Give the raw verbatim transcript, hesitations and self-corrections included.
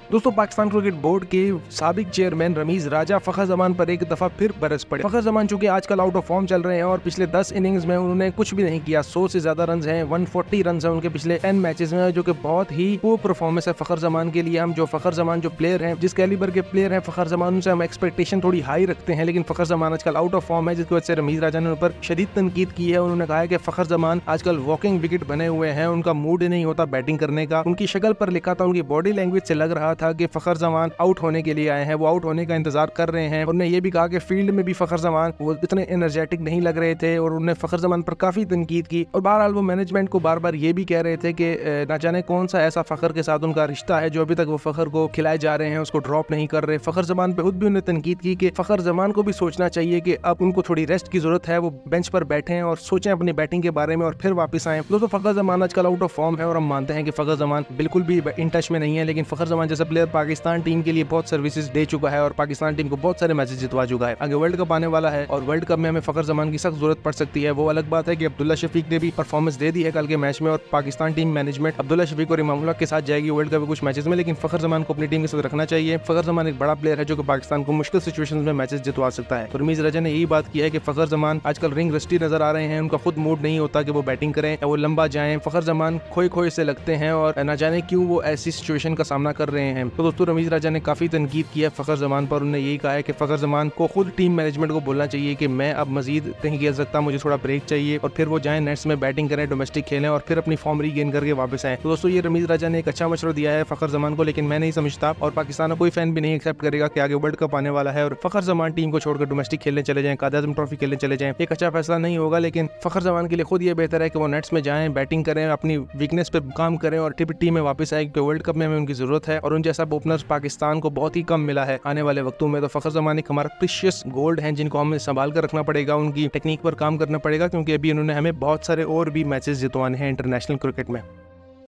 दोस्तों, Pakistan cricket board के साबिक चेयरमैन रमीज राजा फखर जमान पर एक दफा फिर बरस पड़े। फखर जमान चूंकि आजकल आउट ऑफ फॉर्म चल रहे हैं और पिछले दस इनिंग्स में उन्होंने कुछ भी नहीं किया। सौ से ज्यादा रन हैं, एक सौ चालीस रन हैं उनके पिछले टेन मैचेस में, जो कि बहुत ही पुअर परफॉर्मेंस है फखर जमान के लिए। हम जो फखर जमान जो प्लेयर हैं, जिस कैलिबर के प्लेयर हैं फखर जमान, उनसे हम एक्सपेक्टेशन थोड़ी हाई रखते हैं, लेकिन फखर जमान आजकल आउट ऑफ फॉर्म है, जिसकी वजह से रमीज राजा ने उन पर शदीद तनकीद की है। उन्होंने कहा है कि फखर जमान आजकल वॉकिंग विकेट बने हुए हैं, उनका मूड नहीं होता बैटिंग करने का। उनकी शक्ल पर लिखा था, उनकी बॉडी लैंग्वेज से लग रहा था कि फखर जमान आउट होने के लिए आए हैं, वो आउट होने का इंतजार कर रहे हैं। उन्होंने ये भी कहा कि फील्ड में भी फखर जमान वो इतने एनर्जेटिक नहीं लग रहे थे और उन्होंने फखर जमान पर काफी तनकीद की। और बहरहाल वो मैनेजमेंट को बार बार ये भी कह रहे थे कि ना जाने कौन सा ऐसा फखर के साथ उनका रिश्ता है जो अभी तक वो फखर को खिलाए जा रहे हैं, उसको ड्रॉप नहीं कर रहे। फखर जमान पे खुद भी उन्हें तनकीद की कि फखर जमान को भी सोचना चाहिए कि अब उनको थोड़ी रेस्ट की जरूरत है, वो बेंच पर बैठे और सोचें अपनी बैटिंग के बारे में और फिर वापस आए। दोस्तों, फखर जमान आजकल आउट ऑफ फॉर्म है और हम मानते हैं कि फखर जमान बिल्कुल भी इन टच में नहीं है, लेकिन फखर जमान जैसा प्लेयर पाकिस्तान टीम के लिए बहुत सर्विसेज दे चुका है और पाकिस्तान टीम को बहुत सारे मैचेस जितवा चुका है। आगे वर्ल्ड कप आने वाला है और वर्ल्ड कप में हमें फखर जमान की सख्त जरूरत पड़ सकती है। वो अलग बात है कि अब्दुल्ला शफीक ने भी परफॉर्मेंस दे दी है कल के मैच में और पाकिस्तान टीम मैनेजमेंट अब्दुल्ला शफीक और इमामुल्लाह के साथ जाएगी वर्ल्ड कप के कुछ मैचेस में, लेकिन फखर जमान को अपनी टीम के साथ रखना चाहिए। फखर जमान एक बड़ा प्लेयर है जो कि पाकिस्तान को मुश्किल सिचुएशंस में मैचेस जितवा सकता है। तो रमीज राजा ने यही बात की है कि फखर जमान आजकल रिंग रस्टी नजर आ रहे हैं, उनका खुद मूड नहीं होता कि वो बैटिंग करें या वो लंबा जाएं। फखर जमान खोए खोए से लगते हैं और न जाने क्यों वो ऐसी सिचुएशन का सामना कर रहे हैं। तो दोस्तों, रमीज राजा ने काफी तनकीद की है फखर जमान पर। उन्होंने यही कहा है कि फखर जमान को खुद टीम मैनेजमेंट को बोलना चाहिए कि मैं अब मजीद नहीं खेल सकता, मुझे थोड़ा ब्रेक चाहिए, और फिर वो जाएं नेट्स में बैटिंग करें, डोमेस्टिक खेलें और फिर अपनी फॉर्म रीगेन करके वापस आए। तो दोस्तों, ये रमीज राजा ने एक अच्छा मशवरा दिया है फखर जमान को, लेकिन मैं नहीं समझता और पाकिस्तान का कोई फैन भी नहीं एक्सेप्ट करेगा कि आगे वर्ल्ड कप आने वाला है और फखर जमान टीम को छोड़कर डोमेस्टिक खेलने चले जाएं, कायद-ए-आज़म ट्रॉफी खेलने चले जाएं। एक अच्छा फैसला नहीं होगा, लेकिन फखर जमान के लिए खुद ये बेहतर है कि वो नेट्स में जाएं, बैटिंग करें, अपनी वीकनेस पे काम करें और टीम में वापस आए, क्योंकि वर्ल्ड कप में हमें उनकी जरूरत है और उन जैसा ओपनर्स पाकिस्तान को बहुत ही कम मिला है आने वाले वक्तों में। तो फखर जमान एक हमारा प्रीशियस गोल्ड है जिनको हमें संभाल कर रखना पड़ेगा, उनकी टेक्निक पर काम करना पड़ेगा, क्योंकि अभी उन्होंने हमें बहुत सारे और भी मैचेस जितवाने हैं इंटरनेशनल क्रिकेट में।